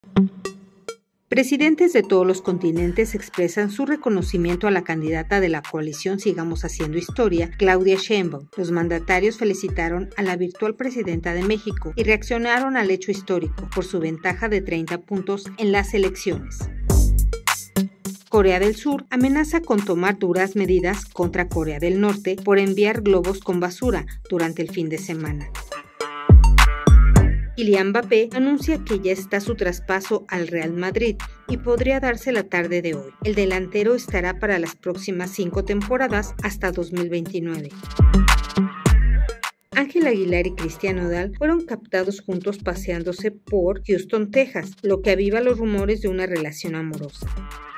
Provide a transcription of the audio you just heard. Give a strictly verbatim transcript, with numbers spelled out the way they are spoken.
Presidentes de todos los continentes expresan su reconocimiento a la candidata de la coalición Sigamos Haciendo Historia, Claudia Sheinbaum. Los mandatarios felicitaron a la virtual presidenta de México y reaccionaron al hecho histórico por su ventaja de treinta puntos en las elecciones. Corea del Sur amenaza con tomar duras medidas contra Corea del Norte por enviar globos con basura durante el fin de semana. Kylian Mbappé anuncia que ya está su traspaso al Real Madrid y podría darse la tarde de hoy. El delantero estará para las próximas cinco temporadas hasta dos mil veintinueve. Ángel Aguilar y Cristian Nodal fueron captados juntos paseándose por Houston, Texas, lo que aviva los rumores de una relación amorosa.